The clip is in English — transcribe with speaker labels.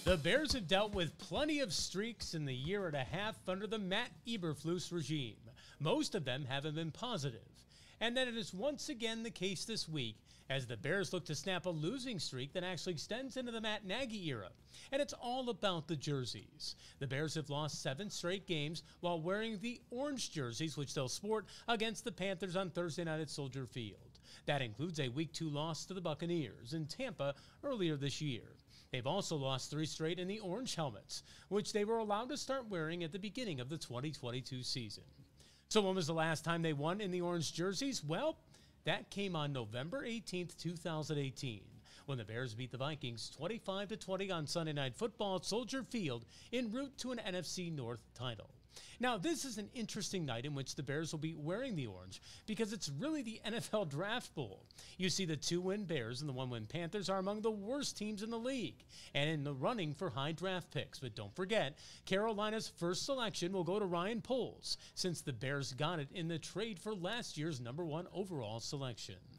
Speaker 1: The Bears have dealt with plenty of streaks in the year and a half under the Matt Eberflus regime. Most of them haven't been positive. And then it is once again the case this week as the Bears look to snap a losing streak that actually extends into the Matt Nagy era. And it's all about the jerseys. The Bears have lost 7 straight games while wearing the orange jerseys, which they'll sport against the Panthers on Thursday night at Soldier Field. That includes a Week 2 loss to the Buccaneers in Tampa earlier this year. They've also lost 3 straight in the orange helmets, which they were allowed to start wearing at the beginning of the 2022 season. So when was the last time they won in the orange jerseys? Well, that came on November 18th, 2018, when the Bears beat the Vikings 25-20 on Sunday Night Football at Soldier Field en route to an NFC North title. Now, this is an interesting night in which the Bears will be wearing the orange because it's really the NFL Draft Bowl. You see, the 2-win Bears and the 1-win Panthers are among the worst teams in the league and in the running for high draft picks. But don't forget, Carolina's first selection will go to Ryan Poles since the Bears got it in the trade for last year's #1 overall selection.